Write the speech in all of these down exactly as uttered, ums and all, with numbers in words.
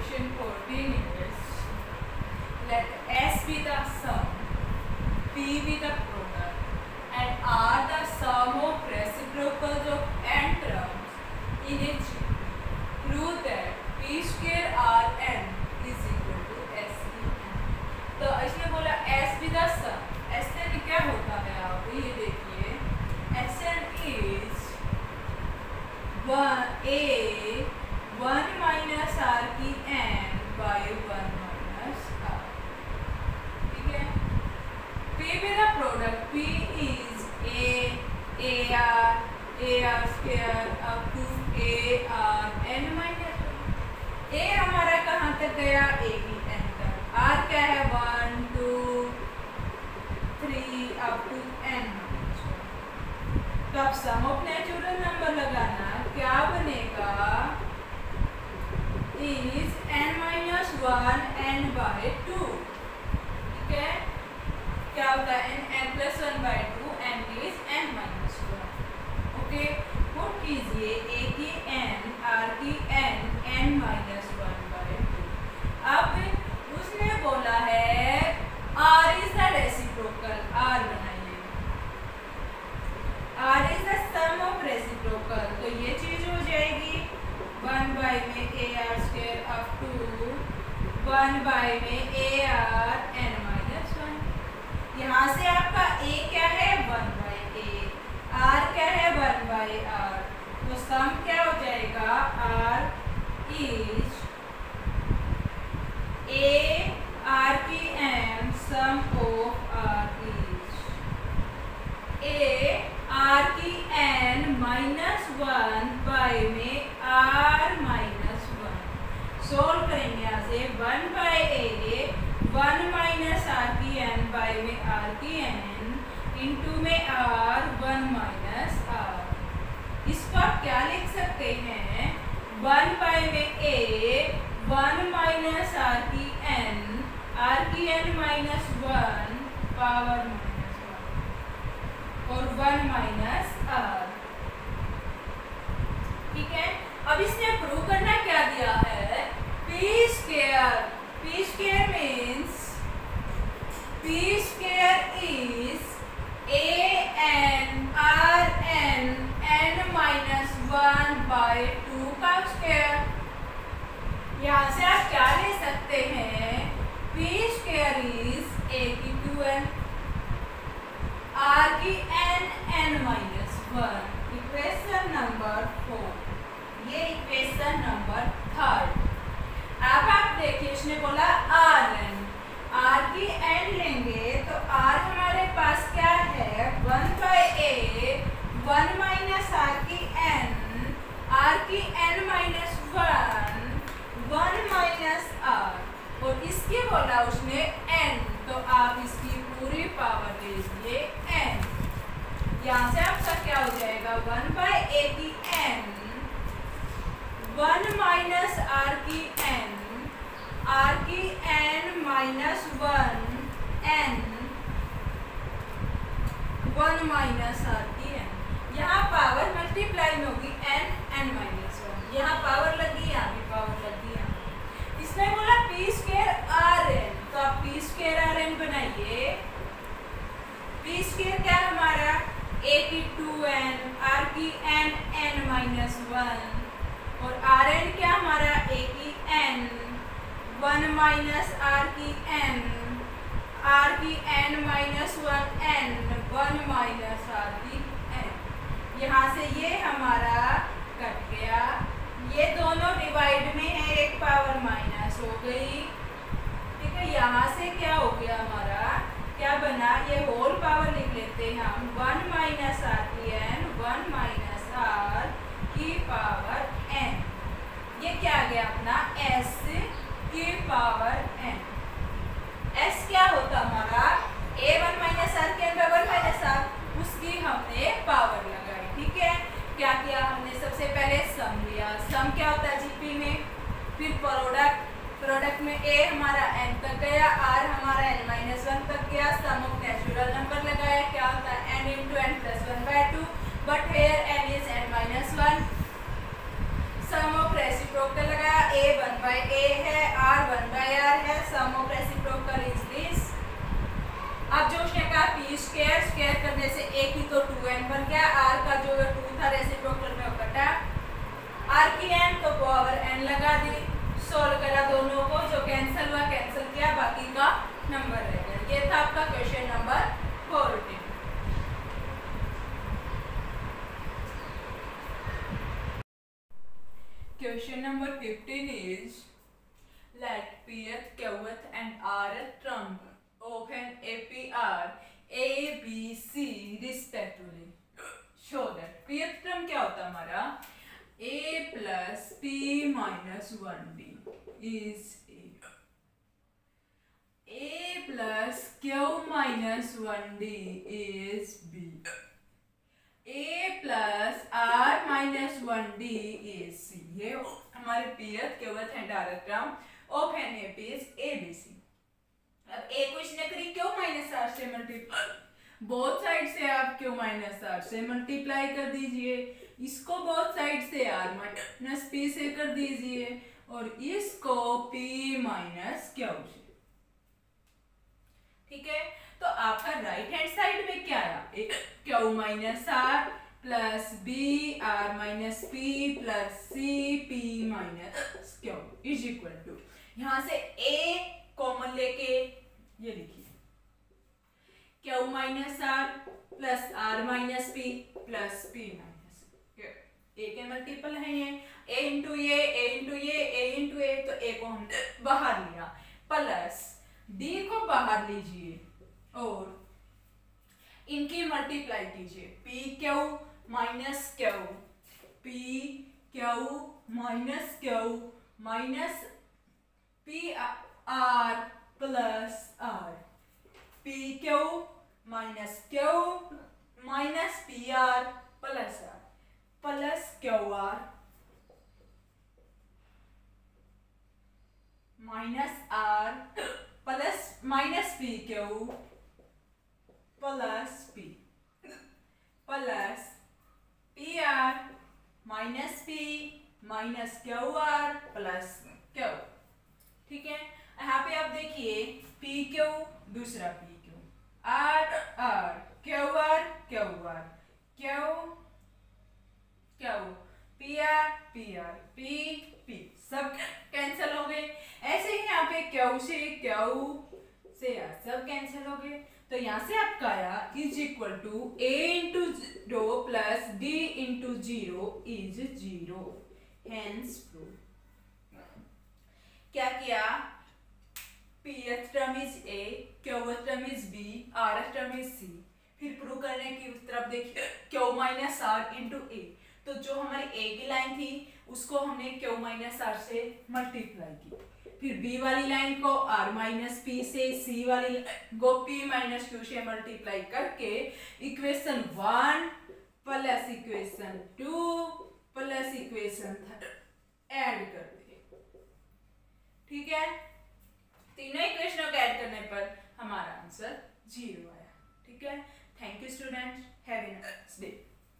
Question fourteen is, let S be the sum, P be the product, and R the sum of reciprocals of n terms in a G. Prove that P square R n is equal to S E n. तो इसने बोला S be the sum. S n क्या होता है? आप ये देखिए, S n is one a one minus R की N by one minus R. ठीक है. P be the product. P is a a r a r square up to a r n minus one. a हमारा कहाँ तक गया? a की n तक. r क्या है? One two three up to n minus one. तो अब सम ऑफ नेचुरल नंबर लगाना, क्या बनेगा? is n minus one n by two. ठीक है. क्या होता है? n n plus one by two, n is n minus one. Okay. Put कीजिए a की n, r की n, n minus one by two. अब उसने बोला है r is the reciprocal. r बनाइए. r is the sum of reciprocal. तो ये चीज हो जाएगी वन बाई में A R square up to one by में A R N minus one. यहाँ से आपका a क्या है? One by A. r क्या है? One by R. तो सम क्या हो जाएगा? r इज a r की n sum of r is a r की n माइनस वन बाई में r माइनस वन. सोल्व करेंगे यहाँ से. One by A one minus R की n बाई में r की n इंटू में r वन माइनस r. इसको आप क्या लिख सकते हैं? वन बाई में a वन माइनस आर की n, r की n minus one power minus one और वन माइनस r. ठीक है. अब इसने प्रूव करना क्या दिया है? p square. p square means p square is a n r n n minus one by two का स्क्वायर. यहाँ से आप क्या ले सकते हैं? p स्क्वायर इज a की टू n, r की n n minus one. Equation number four. ये इक्वेशन नंबर थर्ड. अब आप देखिए, इसने बोला आर एन. आर की एन लेंगे तो आर हमारे पास क्या है? One by A one minus R की एन, आर की N minus one one minus R. और इसकी बोला उसने एन, तो आप इसकी पूरी पावर लीजिए एन. यहाँ से आपका क्या हो जाएगा? वन बाई ए की एन वन माइनस आर की एन, आर की N minus one N one minus R की एन. यहाँ पावर मल्टीप्लाई में होगी एन एन माइनस वन. यहाँ पावर लगी, यहाँ भी पावर लगी. यहाँ इसने बोला पी स्क्वायर आर एन, तो आप पी स्क्वायर आर एन बनाइए. पी स्क्वायर क्या हमारा? ए की टू एन, आर की एन एन माइनस वन और आर एन क्या हमारा? ए की एन वन माइनस आर की एन, आर की N minus one N one minus R की एन. यहाँ से ये हमारा कट गया. ये दोनों डिवाइड में है, एक पावर माइनस हो गई. ठीक है. यहाँ से क्या हो गया हमारा? क्या बना? ये होल पावर लिख लेते हैं हम. वन माइनस आर की एन वन माइनस आर की पावर एन. ये क्या आ गया अपना? एस की पावर एन. एस क्या होता हमारा? ए वन माइनस आर के N by one minus R. उसकी हमने पावर लगाई. ठीक है. क्या किया हमने? सबसे पहले सम लिया. सम क्या होता है जीपी में? फिर प्रोडक्ट. प्रोडक्ट में a हमारा n तक गया, r हमारा n माइनस वन तक गया. सम ऑफ नेचुरल नंबर लगाया. क्या होता है? n into N plus one by two. But here n is n minus one. Sum of reciprocal लगाया. a वन बाई ए है, आई आर है, sum of reciprocal is this. अब जो उसने कहा पी स्क्वायर स्क्वायर करने से एक ही तो टू एन बन गया, आर का जो टू था रेसिप्रोकल में वो कटा, आर की एन तो पावर एन लगा दी, सोल्व करा दोनों को, जो कैंसिल हुआ कैंसिल किया, बाकी का नंबर रह गया। ये था आपका question number fourteen. Question number fifteen is let pth, qth and rth term of an A P are A, B, C respectively. Show that pth term क्या होता है हमारा, A plus P minus one D is A. A plus Q minus one D is B. A plus R minus one D is C. ये हमारे pth, qth and rth term of an A P is A B C. अब A को इसने करी Q minus R से multiply, both side से आप Q minus R से मल्टीप्लाई कर दीजिए, इसको बोथ साइड से R minus P से कर दीजिए और इसको P minus Q से। ठीक है, तो आपका राइट हैंड साइड में क्या आया, Q minus R plus B R minus P plus C P minus Q is equal to, यहां से A कॉमन लेके ये लिखिए Q minus R plus R minus P plus P minus Q। A के multiple है ये, A into A, A into A, A into A, तो A को हमने बाहर लिया प्लस D को बाहर लीजिए और इनकी मल्टीप्लाई कीजिए, P Q minus Q, P Q minus Q minus P R plus R, P Q minus Q minus P R plus R plus Q R minus R plus minus P Q plus P plus P R minus P minus Q R plus Q. ठीक है, यहाँ पे आप देखिए P Q दूसरा P Q, R R Q R Q R Q Q P R P R P P सब cancel हो गए। ऐसे ही यहाँ पे क्यू से क्यू से आर सब कैंसिल हो गए, तो यहाँ से आपका आया is equal to A into zero plus D into zero is zero, hence prove. क्या किया, pth term is a, qth term is b, rth term is c। फिर प्रूव करने की तरफ देखिए q minus R into A, तो जो हमारी a की लाइन थी उसको हमने q माइनस आर से मल्टीप्लाई की, फिर b वाली लाइन को r माइनस पी से, c वाली को p माइनस क्यू से मल्टीप्लाई करके equation one plus equation two plus equation three add कर दिए। ठीक है, तीनों इक्वेशनों को ऐड करने पर हमारा आंसर जीरो आया। ठीक है, thank you students, have a nice day.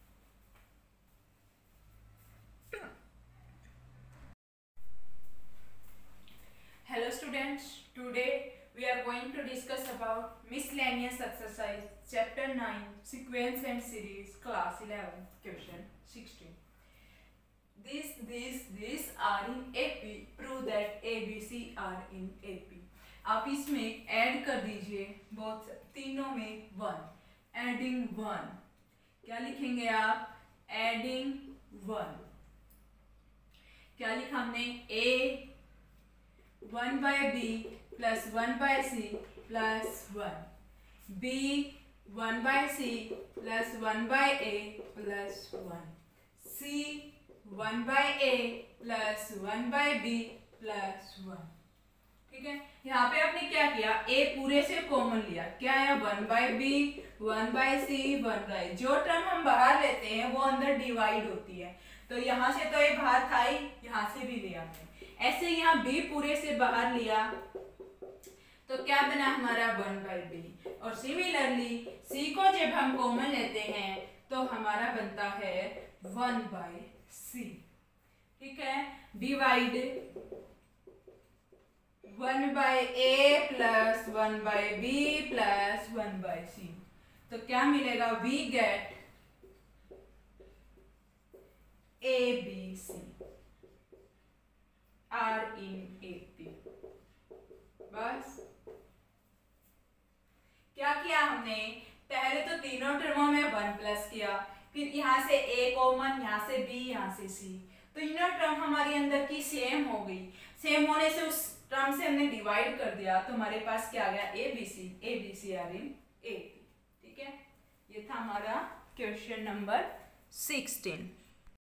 Hello students, today we are going to discuss about miscellaneous exercise chapter nine sequence and series class eleven question sixteen. This this this are in A P, prove that A B C are in A P। आप इसमें add कर दीजिए बहुत तीनों में one, adding one, क्या लिखेंगे आप, एडिंग वन। क्या लिखा हमने, A one by B plus one by C plus one, B one by C plus one by A plus one, C one by A plus one by B plus one. ठीक है, यहाँ पे आपने क्या किया, ए पूरे से कॉमन लिया, क्या आया, one by B one by C one by, जो टर्म हम बाहर लेते हैं वो अंदर डिवाइड होती है, तो यहाँ से तो ये बाहर था ही, यहाँ से भी लिया हमने। ऐसे यहाँ b पूरे से बाहर लिया तो क्या बना हमारा वन बाई बी, और सिमिलरली c को जब हम कॉमन लेते हैं तो हमारा बनता है वन बाई सी। ठीक है, divide one by A plus one by B plus one by C. तो क्या मिलेगा, we get A B C are in A P. बस क्या किया हमने, पहले तो तीनों टर्मों में वन प्लस किया, फिर यहाँ से ए कॉमन, यहाँ से बी, यहाँ से सी, तीनों टर्म हमारी अंदर की सेम हो गई। सेम होने से उस टर्म से हमने डिवाइड कर दिया, तो हमारे पास क्या आ गया, A B C, A B C are in A P. ठीक है, ये था हमारा क्वेश्चन नंबर सिक्सटीन।